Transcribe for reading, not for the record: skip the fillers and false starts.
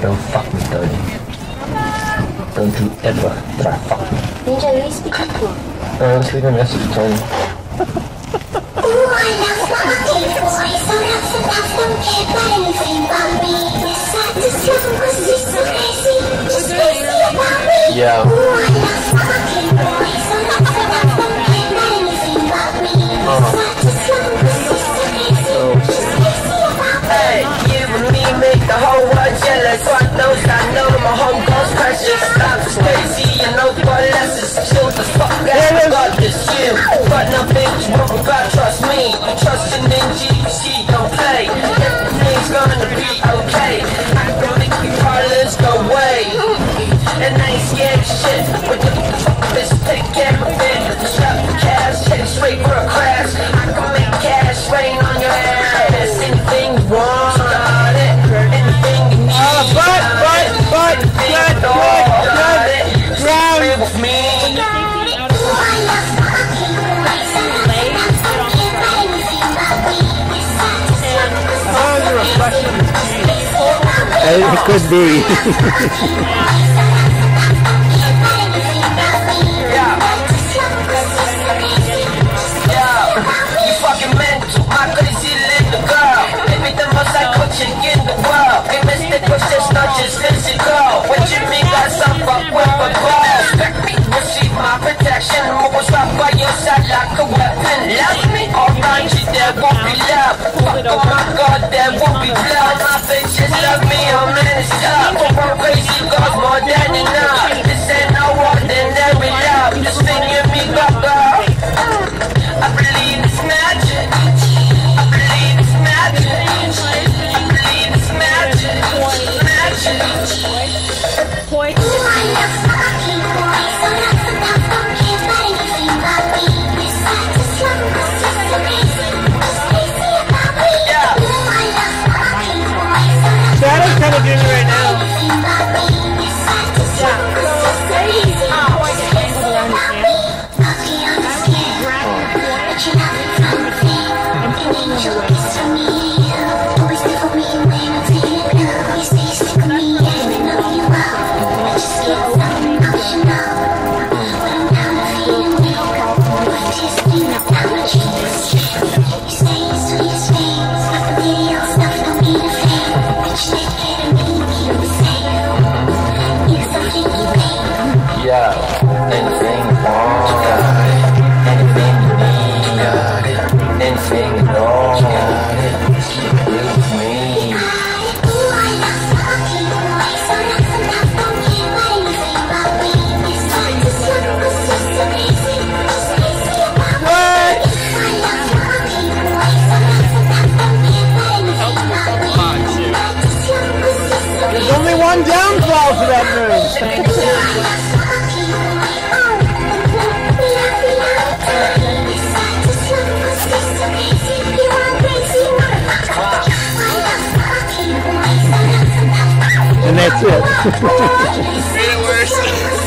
Don't fuck me, Tony. Don't you ever try fuck me. Ninja, who are you speaking to? Let's leave a message, Tony. Ooh, I love fucking boys. So lots of love, don't care about anything but me. Yes, I just love them cause it's so crazy. Just crazy about me. Yeah. Ooh, I love fucking boys. So lots of love, don't care about anything but me. Yes, I just love them cause it's so crazy. Just crazy about me. Hey, you and me make the whole world jealous. God knows I know my home goes precious. I'm crazy, you know, but less is chill the fuck out. God this you. But nothing's wrong about trust me. Trusting in GC, don't play. Everything's gonna be okay. I'm gonna make your colors go away. And I ain't scared of shit. But the fuck this, take care of it. Strap the cash, head straight for a crash. I can make cash rain on your ass. Anything wrong, got it. Anything you need, got it. Good. With me. It could be. You fucking mental, my crazy little girl. Maybe the most psycho chick in the world. We missed push, it's not just physical. What you mean got some fuck with a ball? Receive my protection, move up by your side like a weapon. Love me, alright, you there won't be love. Fuck, oh my god, there won't be blood. My bitches love me, I'm managed up. I'm crazy, cause more than enough. This ain't no ordinary love. This thing you me got, girl. I believe it's magic. I believe it's magic. I believe it's magic. Magic. Ooh, I love fucking boys. So lots of love, don't care about anything but me. Yes, I just love them cause it's so crazy. Just crazy about me. Yeah. Ooh, I love fucking boys. So lots of Shadow's kind of doing it right now. anything but me. Yes, I just love them cause it's so crazy. Just crazy about me. Puppy, I'm scared. But you're nothing from the thing. An angel kiss from me. Always there for me when I'm feeling blue. You stay stick with me and I know you will. I just get so emotional when I'm down and feeling weak. But this thing I'm down to Jesus. You say your sweetest things. Video stuff don't mean a thing. Bitch, they getting me, you the same. You something you think. Yeah. Anything you want, got it. Anything you need, got it. Anything you know, got it. Keep it real with me. Ooh, I love fucking boys. So lots of love, don't care about anything but me. Yes, I just love them cause it's so crazy. Just crazy about me. I love fucking boys. So lots of love, don't care about anything but me. I just love them cause it's so crazy. There's only one downfall to that move. I love fucking boys. Oh, yes, I just love them cause it's so crazy. You are crazy, motherfucker. I love fucking boys. So lots of love, And that's it. yes, I just love them cause